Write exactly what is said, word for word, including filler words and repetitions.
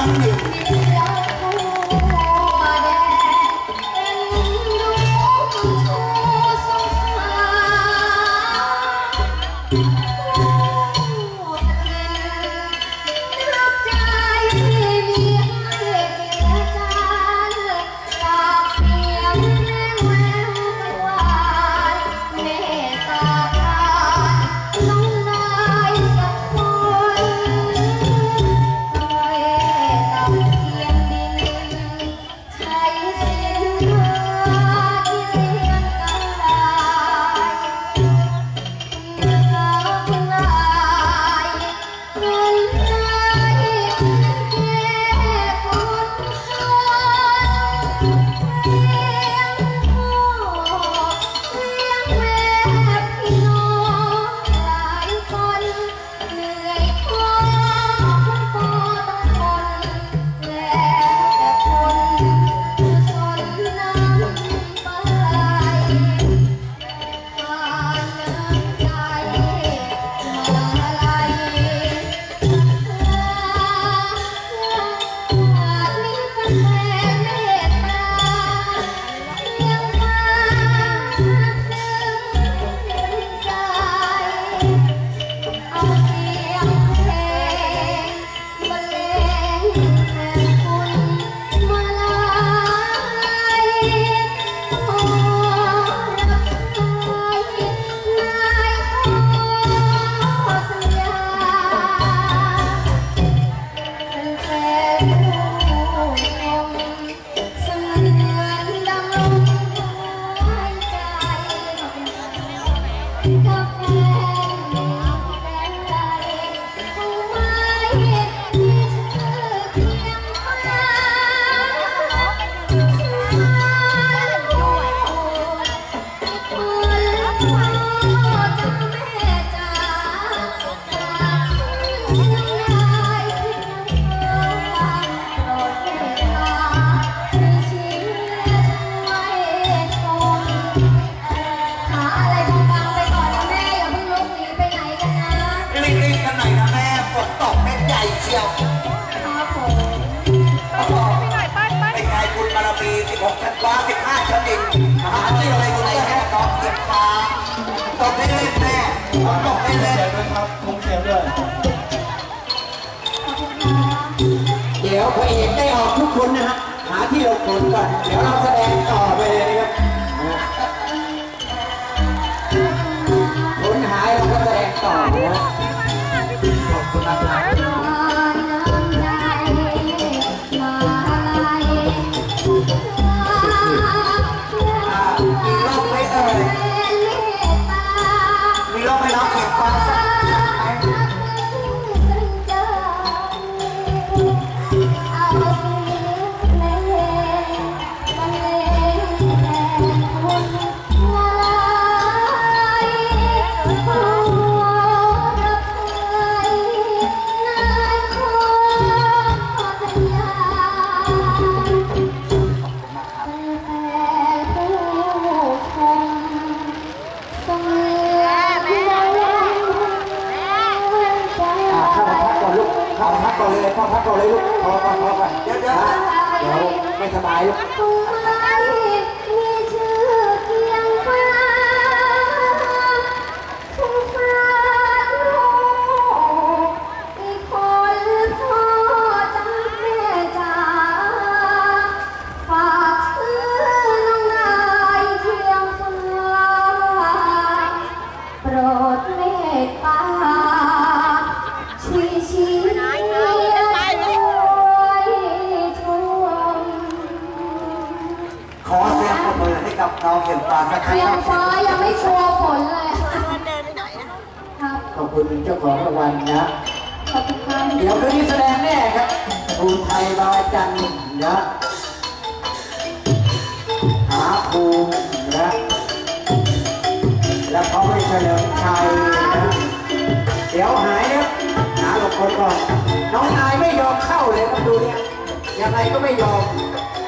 เดี๋ยวพระเอกได้ออกทุกคนนะฮะหาที่หลบฝนก่อนเดี๋ยวเราแสดงต่อไปเลยนะครับฝนหายเราก็แสดงต่อนะขอบคุณนะครับมีรอบไหมเอ่ยมีรอบให้น้องเก็บความสักก่อนเลยพ่อพักก่อนเลยลูกพอพอพอก่อนเดี๋ยวเดี๋ยวเดี๋ยวไม่สบายลูกมีชื่อเพียงฟ้าสงสารลูกอีกคนพ่อจำแม่จ๋าฝากชื่อน้องนายเพียงฟ้าโปรดเมตตาชีชีขอเสียงปรบมือให้กับน้องเข็มฟ้าสักครั้งครับเข็มฟ้ายังไม่ชัวร์ฝนเลยครับขอบคุณเจ้าของรางวัลนะขอบคุณครับเดี๋ยวคืนนี้แสดงแน่ครับภูไทยบายจันทร์นะหาภูมินะแล้วเขาไม่เฉลิมชัยนะเดี๋ยวหายนะหาหลบคนก่อนน้องนายไม่ยอมเข้าเลยครับดูเนี่ยยังไงก็ไม่ยอม